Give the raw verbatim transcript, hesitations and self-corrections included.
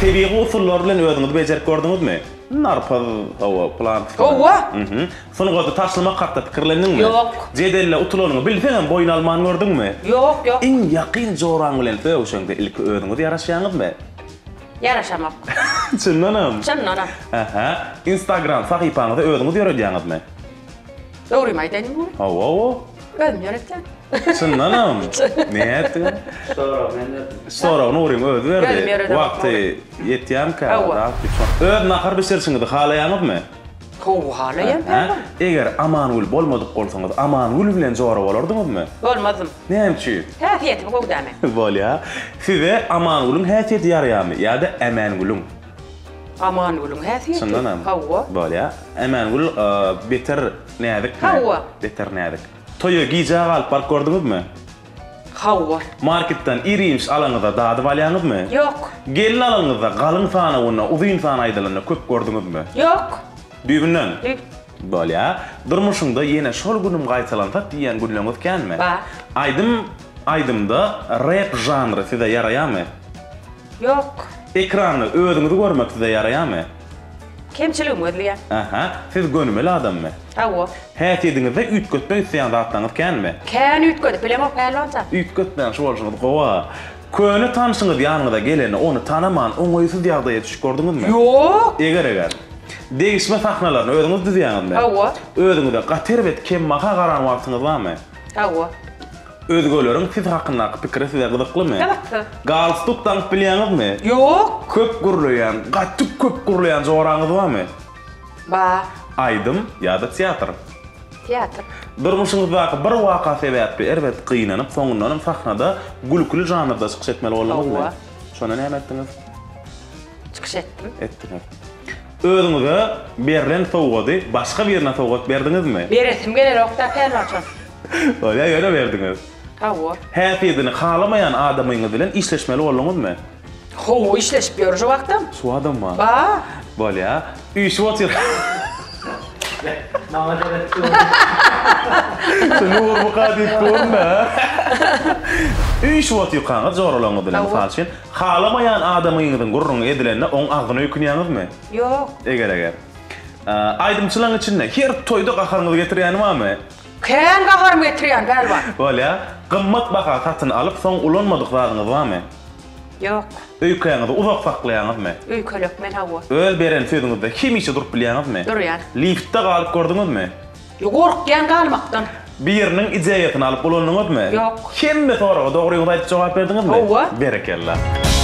Tebiği usullar bilen özüňizi bejerip gördüňizmi? Narpaz, hawa, plan. Hawa? Mhm. Sonuňa taşlamak hakda pikirlendiňmi? Yok. Jedelle utulanyňy bilseňem boyun alman gördüňmi? Yok, yok. Iň ýakyn joraň bilen öwşeňde ilki özüňizi ýaraşýaňyzmy? Yaraşamam. Çyndanam. Çyndanam. Aha. Instagram sahypaňyzda özüňiz ýöredýäňizmi? Dogry maýdanyň bu. Hawa, hawa. Özüm ýöretdim. Çyndanam. Näetdi? Sonra men de Sonra Nurim öz Benim berdi. yöredem. Wagty ýetýänkä. Hawa. Öz nahar bişirsiňizi halaýaňyzmy? Hawa halaýan. Ha? Eger Amanuel bolmadyk bolsaňyz, Amanuel bilen jogara bolardyňyzmy? Bolmadım. Näçi? Häsiýetim gowdamy. Bolýa. Size Amanuel'un häsiýeti ýaraýarmy? Ýa-da Amanuel'un? Amanuel'un häsiýeti. Çyndanam. Hawa. Bolýa. Amanuel beter nädik? Hawa. Beter nädik. Toýa gijag alyp bark gördüňizmi? Hawa. Marketden iriýiş alaňyzda dady balýaňyzmy? Yok. Gelin alaňyzda galyň sana wuna, uzyn sana aýdylanyny köp gördüňizmi? Yok. Düýbünden. Düýb. Bolýa. Durmuşyňda ýene şol günüm gaýtalansa diýen günleriňiz kelmi? Bar. Aýdym, aýdymda rap janry size ýaraýarmy? Yok. Ekrany özüňizi görmek size ýaraýarmy? Kemçiligim gözleýär. Aha, siz gönümeli adammy? Hawa. Häsiýetiňizde üýtgetmek isleýän zatlaňyz kelmi? Kän ütgödüp bilema pählança. Üýtgetmän şolşyňyz gowa. Köni tanşyňyz ýanyňyza geleni onu tanaman, oňoýsuz ýagdaýa düşüp gördüňizmi? Yok. Eger eger. Değişme sahnalaryny özüňiz düzýäňizmi? Hawa. Özüňizde gaterbet kim maha garan wagtyňyz barmy? Hawa. Özgöleriň siz hakynda pikiri size gyzyklymy? Tabakky. Galstukdan bilýäňizmi? Yok. Köp gurlayan, gatyk köp gurlayan joraňyz barmy? Ba. Aýdym ýa-da teatr. Teatr. Durmuşyňyzdaky bir waka sebäpli erbet gynanyp, soňundan sahnada gülküli janrda çykyş etmeli bolmalymy? Hawa. Şonu näme etdiňiz? Çykyş etdim. Etdiňiz. Özüňize berilen sowgady başga birine sowgat berdiňizmi? Beresim geler okta pählança. Bolýa, ýöne berdiňiz. Hawa. Häsiýetini halamayan adamyňyz bilen işleşmeli bolmaňyzmy? Hawa işleşip ýörjü wagtym. Şu adamma. Ba. Bolýa. Üýşip otyr. nama derek. Nur bu kadip görme. Üýşip otyr joralaňyz bilen mysal üçin halamayan adamyňyzyň gurrun edilenine oň agyny ökünýäňizmi? Yok. Eger eger. Aýdymçylaryň içinde her toýda gaharyňyzy getirýän barmy? Kän gaharym getirýän galba. Bolýa. Gymmat baha satyn alyp soň ulanmadyk zadyňyz barmy? Yok. Öýkäňizi uzak saklaýaňyzmy? Öýkölek men hawa. Öl beren sözüňizde kim işe durup bilýäňizmi? Durýar. Liftde galyp gördüňizmi? Gorkýan galmakdan. Biriniň ijaýatyny alyp bolanyňyzmy? Yok. Kim mi soraga dogry ýaly jogap berdiňizmi? Hawa. Berekellah.